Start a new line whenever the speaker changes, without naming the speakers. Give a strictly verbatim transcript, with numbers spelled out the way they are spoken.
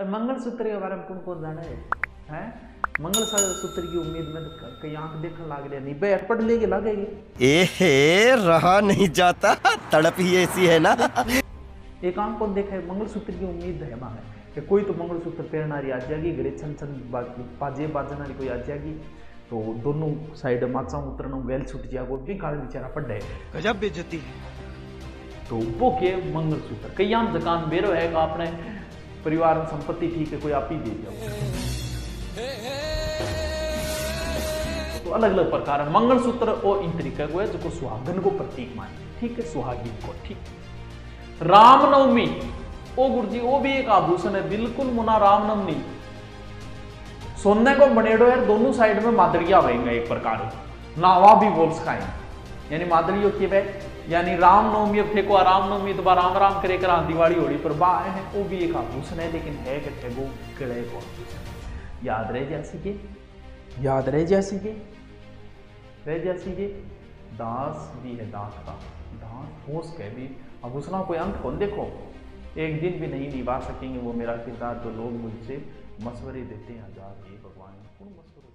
मंगलसूत्र के बारे में कौन कौन जाना है हैं? मंगलसूत्र की उम्मीद में तो कई आंख देखने लग रहे नहीं भाई अटपट लेके लगेगी
ए हे रहा नहीं जाता तड़प ही ऐसी है ना।
एक आंख कौन देखा है मंगलसूत्र की उम्मीद है मां कि कोई तो मंगलसूत्र पहनना रही आ जाएगी गले छन छन बाजे बाजना कोई आ जाएगी तो दोनों साइड माचा उतरना गैल छूट जाएगा वो भी काल बेचारा पड़
गजब बेइज्जती है।
तो वो के मंगलसूत्र कई आम जकान बेरो है आपने परिवार में संपत्ति ठीक है कोई आप ही दे जाओ तो अलग अलग प्रकार है मंगलसूत्र और इन तरीके को है जो सुहागन को प्रतीक माने ठीक है सुहागिन को ठीक। रामनवमी ओ गुरु जी वो भी एक आभूषण है बिल्कुल मुना रामनवमी सोने को बनेडो है दोनों साइड में मादरिया होएंगे एक प्रकार नावा भी बोल सकाए यानी मादरियों की वे यानी रामनवमी अब थे को रामनवमी तो राम राम करे करा दिवाली होली पर बा है वो भी एक आभूषण है लेकिन है कि थे वो किले को आभूषण याद रहे जैसी के याद रहे जैसी के रह जैसी के दास भी है दांत का दांत होश के भी आभूषणों कोई अंत कौन देखो एक दिन भी नहीं निभा सकेंगे वो मेरा किरदार तो लोग मुझसे मशवरे देते हैं हजार ये भगवान कौन मशवरे